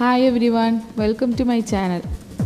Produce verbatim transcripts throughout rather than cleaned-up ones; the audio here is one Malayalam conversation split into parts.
Hi everyone, welcome to my channel.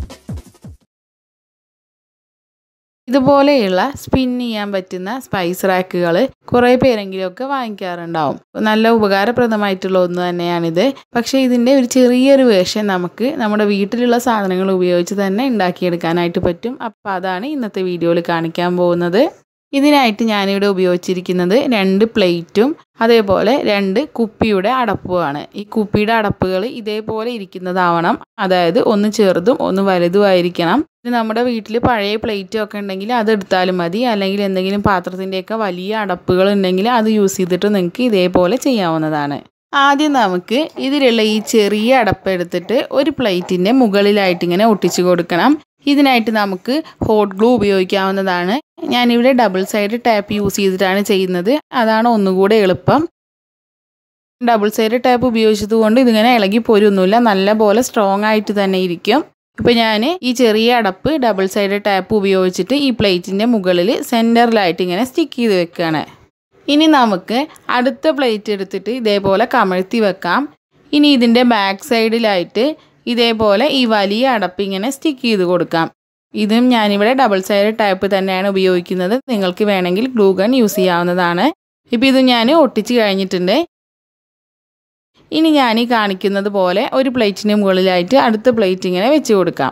ഇതുപോലെയുള്ള സ്പിൻ ചെയ്യാൻ പറ്റുന്ന സ്പൈസ് റാക്കുകൾ കുറേ പേരെങ്കിലുമൊക്കെ വാങ്ങിക്കാറുണ്ടാവും. നല്ല ഉപകാരപ്രദമായിട്ടുള്ള ഒന്ന് തന്നെയാണിത്. പക്ഷേ ഇതിൻ്റെ ഒരു ചെറിയൊരു വേർഷൻ നമുക്ക് നമ്മുടെ വീട്ടിലുള്ള സാധനങ്ങൾ ഉപയോഗിച്ച് തന്നെ ഉണ്ടാക്കിയെടുക്കാനായിട്ട് പറ്റും. അപ്പോൾ അതാണ് ഇന്നത്തെ വീഡിയോയിൽ കാണിക്കാൻ പോകുന്നത്. ഇതിനായിട്ട് ഞാനിവിടെ ഉപയോഗിച്ചിരിക്കുന്നത് രണ്ട് പ്ലേറ്റും അതേപോലെ രണ്ട് കുപ്പിയുടെ അടപ്പുമാണ്. ഈ കുപ്പിയുടെ അടപ്പുകൾ ഇതേപോലെ ഇരിക്കുന്നതാവണം. അതായത് ഒന്ന് ചെറുതും ഒന്ന് വലുതുമായിരിക്കണം. നമ്മുടെ വീട്ടിൽ പഴയ പ്ലേറ്റും ഒക്കെ ഉണ്ടെങ്കിൽ അതെടുത്താലും മതി. അല്ലെങ്കിൽ എന്തെങ്കിലും പാത്രത്തിൻ്റെയൊക്കെ വലിയ അടപ്പുകൾ ഉണ്ടെങ്കിൽ അത് യൂസ് ചെയ്തിട്ട് നിങ്ങൾക്ക് ഇതേപോലെ ചെയ്യാവുന്നതാണ്. ആദ്യം നമുക്ക് ഇതിലുള്ള ഈ ചെറിയ അടപ്പ് എടുത്തിട്ട് ഒരു പ്ലേറ്റിൻ്റെ മുകളിലായിട്ട് ഇങ്ങനെ ഒട്ടിച്ചു കൊടുക്കണം. ഇതിനായിട്ട് നമുക്ക് ഹോട്ട് ഗ്ലൂ ഉപയോഗിക്കാവുന്നതാണ്. ഞാനിവിടെ ഡബിൾ സൈഡ് ടാപ്പ് യൂസ് ചെയ്തിട്ടാണ് ചെയ്യുന്നത്. അതാണ് ഒന്നുകൂടെ എളുപ്പം. ഡബിൾ സൈഡ് ടാപ്പ് ഉപയോഗിച്ചത് കൊണ്ട് ഇതിങ്ങനെ ഇളകി പോരൊന്നുമില്ല, നല്ല പോലെ സ്ട്രോങ് ആയിട്ട് തന്നെ ഇരിക്കും. ഇപ്പോൾ ഞാൻ ഈ ചെറിയ അടപ്പ് ഡബിൾ സൈഡ് ടാപ്പ് ഉപയോഗിച്ചിട്ട് ഈ പ്ലേറ്റിൻ്റെ മുകളിൽ സെൻറ്ററിലായിട്ട് ഇങ്ങനെ സ്റ്റിക്ക് ചെയ്ത് വെക്കുകയാണ്. ഇനി നമുക്ക് അടുത്ത പ്ലേറ്റ് എടുത്തിട്ട് ഇതേപോലെ കമഴ്ത്തി വെക്കാം. ഇനി ഇതിൻ്റെ ബാക്ക് സൈഡിലായിട്ട് ഇതേപോലെ ഈ വലിയ അടപ്പ് ഇങ്ങനെ സ്റ്റിക്ക് ചെയ്ത് കൊടുക്കാം. ഇതും ഞാനിവിടെ ഡബിൾ സൈഡ് ടൈപ്പ് തന്നെയാണ് ഉപയോഗിക്കുന്നത്. നിങ്ങൾക്ക് വേണമെങ്കിൽ ഗ്ലൂ ഗൺ യൂസ് ചെയ്യാവുന്നതാണ്. ഇപ്പോൾ ഇത് ഞാൻ ഒട്ടിച്ച് കഴിഞ്ഞിട്ടുണ്ട്. ഇനി ഞാൻ ഈ കാണിക്കുന്നത് പോലെ ഒരു പ്ലേറ്റിന് മുകളിലായിട്ട് അടുത്ത പ്ലേറ്റ് ഇങ്ങനെ വെച്ച് കൊടുക്കാം.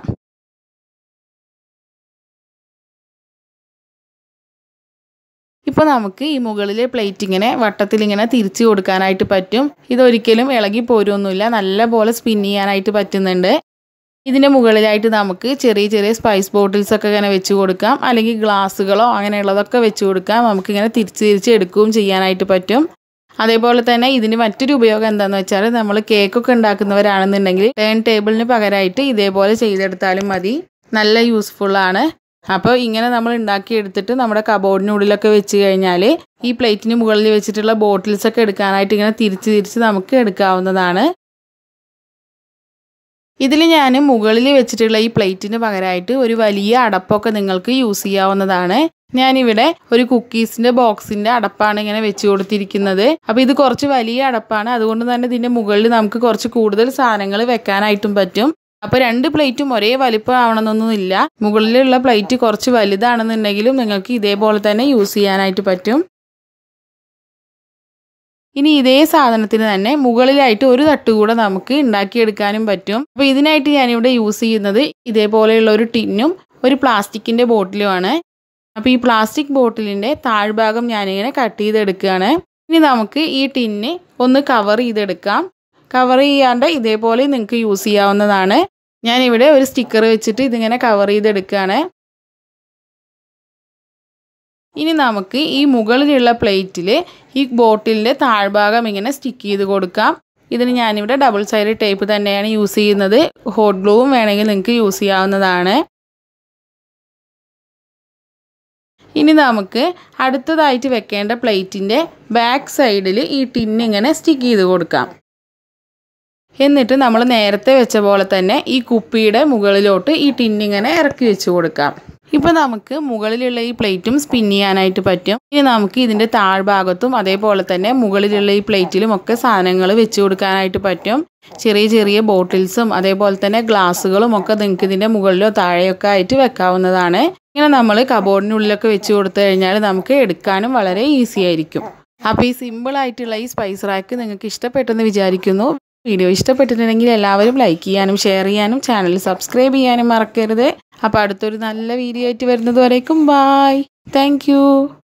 ഇപ്പോൾ നമുക്ക് ഈ മുകളിലെ പ്ലേറ്റ് ഇങ്ങനെ വട്ടത്തിൽ ഇങ്ങനെ തിരിച്ചു കൊടുക്കാനായിട്ട് പറ്റും. ഇതൊരിക്കലും ഇളകി പോരൊന്നുമില്ല, നല്ല പോലെ സ്പിൻ ചെയ്യാനായിട്ട് പറ്റുന്നുണ്ട്. ഇതിൻ്റെ മുകളിലായിട്ട് നമുക്ക് ചെറിയ ചെറിയ സ്പൈസ് ബോട്ടിൽസൊക്കെ ഇങ്ങനെ വെച്ച് കൊടുക്കാം. അല്ലെങ്കിൽ ഗ്ലാസ്സുകളോ അങ്ങനെയുള്ളതൊക്കെ വെച്ച് കൊടുക്കാം. നമുക്കിങ്ങനെ തിരിച്ച് തിരിച്ച് എടുക്കുകയും ചെയ്യാനായിട്ട് പറ്റും. അതേപോലെ തന്നെ ഇതിന് മറ്റൊരു ഉപയോഗം എന്താണെന്ന് വെച്ചാൽ നമ്മൾ കേക്കൊക്കെ ഉണ്ടാക്കുന്നവരാണെന്നുണ്ടെങ്കിൽ ടേൺ ടേബിളിന് പകരമായിട്ട് ഇതേപോലെ ചെയ്തെടുത്താലും മതി. നല്ല യൂസ്ഫുള്ളാണ്. അപ്പോൾ ഇങ്ങനെ നമ്മൾ ഉണ്ടാക്കിയെടുത്തിട്ട് നമ്മുടെ കബോർഡിനുള്ളിലൊക്കെ വെച്ച് കഴിഞ്ഞാൽ ഈ പ്ലേറ്റിന് മുകളിൽ വെച്ചിട്ടുള്ള ബോട്ടിൽസൊക്കെ എടുക്കാനായിട്ട് ഇങ്ങനെ തിരിച്ച് തിരിച്ച് നമുക്ക് എടുക്കാവുന്നതാണ്. ഇതിൽ ഞാൻ മുകളിൽ വെച്ചിട്ടുള്ള ഈ പ്ലേറ്റിന് പകരമായിട്ട് ഒരു വലിയ അടപ്പൊക്കെ നിങ്ങൾക്ക് യൂസ് ചെയ്യാവുന്നതാണ്. ഞാനിവിടെ ഒരു കുക്കീസിൻ്റെ ബോക്സിൻ്റെ അടപ്പാണ് ഇങ്ങനെ വെച്ച് കൊടുത്തിരിക്കുന്നത്. അപ്പോൾ ഇത് കുറച്ച് വലിയ അടപ്പാണ്, അതുകൊണ്ട് തന്നെ ഇതിൻ്റെ മുകളിൽ നമുക്ക് കുറച്ച് കൂടുതൽ സാധനങ്ങൾ വെക്കാനായിട്ടും പറ്റും. അപ്പോൾ രണ്ട് പ്ലേറ്റും ഒരേ വലിപ്പം ആവണമെന്നൊന്നുമില്ല. മുകളിലുള്ള പ്ലേറ്റ് കുറച്ച് വലുതാണെന്നുണ്ടെങ്കിലും നിങ്ങൾക്ക് ഇതേപോലെ തന്നെ യൂസ് ചെയ്യാനായിട്ട് പറ്റും. ഇനി ഇതേ സാധനത്തിന് തന്നെ മുകളിലായിട്ട് ഒരു തട്ട് കൂടെ നമുക്ക് ഉണ്ടാക്കിയെടുക്കാനും പറ്റും. അപ്പോൾ ഇതിനായിട്ട് ഞാനിവിടെ യൂസ് ചെയ്യുന്നത് ഇതേപോലെയുള്ള ഒരു ടിന്നും ഒരു പ്ലാസ്റ്റിക്കിൻ്റെ ബോട്ടിലുമാണ്. അപ്പോൾ ഈ പ്ലാസ്റ്റിക് ബോട്ടിലിൻ്റെ താഴ്ഭാഗം ഞാനിങ്ങനെ കട്ട് ചെയ്തെടുക്കുകയാണ്. ഇനി നമുക്ക് ഈ ടിന്ന് ഒന്ന് കവർ ചെയ്തെടുക്കാം. കവർ ചെയ്യാണ്ട് ഇതേപോലെ നിങ്ങൾക്ക് യൂസ് ചെയ്യാവുന്നതാണ്. ഞാനിവിടെ ഒരു സ്റ്റിക്കർ വെച്ചിട്ട് ഇതിങ്ങനെ കവർ ചെയ്തെടുക്കുകയാണ്. ഇനി നമുക്ക് ഈ മുകളിലുള്ള പ്ലേറ്റിൽ ഈ ബോട്ടിലിൻ്റെ താഴ്ഭാഗം ഇങ്ങനെ സ്റ്റിക്ക് ചെയ്ത് കൊടുക്കാം. ഇതിന് ഞാനിവിടെ ഡബിൾ സൈഡ് ടേപ്പ് തന്നെയാണ് യൂസ് ചെയ്യുന്നത്. ഹോട്ട് ഗ്ലൂവും വേണമെങ്കിൽ നിങ്ങൾക്ക് യൂസ് ചെയ്യാവുന്നതാണ്. ഇനി നമുക്ക് അടുത്തതായിട്ട് വെക്കേണ്ട പ്ലേറ്റിൻ്റെ ബാക്ക് സൈഡിൽ ഈ ടിന്ന് ഇങ്ങനെ സ്റ്റിക്ക് ചെയ്ത് കൊടുക്കാം. എന്നിട്ട് നമ്മൾ നേരത്തെ വെച്ച പോലെ തന്നെ ഈ കുപ്പിയുടെ മുകളിലോട്ട് ഈ ടിന്നിങ്ങനെ ഇറക്കി വെച്ച് കൊടുക്കാം. ഇപ്പോൾ നമുക്ക് മുകളിലുള്ള ഈ പ്ലേറ്റും സ്പിൻ ചെയ്യാനായിട്ട് പറ്റും. ഇനി നമുക്ക് ഇതിൻ്റെ താഴ്ഭാഗത്തും അതേപോലെ തന്നെ മുകളിലുള്ള ഈ പ്ലേറ്റിലും ഒക്കെ സാധനങ്ങൾ വെച്ച് കൊടുക്കാനായിട്ട് പറ്റും. ചെറിയ ചെറിയ ബോട്ടിൽസും അതേപോലെ തന്നെ ഗ്ലാസ്സുകളും ഒക്കെ നിങ്ങൾക്ക് ഇതിൻ്റെ മുകളിലോ താഴെയൊക്കെ ആയിട്ട് വെക്കാവുന്നതാണ്. ഇങ്ങനെ നമ്മൾ കബോർഡിനുള്ളിലൊക്കെ വെച്ച് കൊടുത്തു കഴിഞ്ഞാൽ നമുക്ക് എടുക്കാനും വളരെ ഈസി ആയിരിക്കും. അപ്പോൾ ഈ സിമ്പിളായിട്ടുള്ള ഈ സ്പൈസ് റാക്ക് നിങ്ങൾക്ക് ഇഷ്ടപ്പെട്ടെന്ന് വിചാരിക്കുന്നു. വീഡിയോ ഇഷ്ടപ്പെട്ടിട്ടുണ്ടെങ്കിൽ എല്ലാവരും ലൈക്ക് ചെയ്യാനും ഷെയർ ചെയ്യാനും ചാനൽ സബ്സ്ക്രൈബ് ചെയ്യാനും മറക്കരുത്. അപ്പോൾ അടുത്തൊരു നല്ല വീഡിയോ ആയിട്ട് വരുന്നത് വരേക്കും ബായ്. Thank you.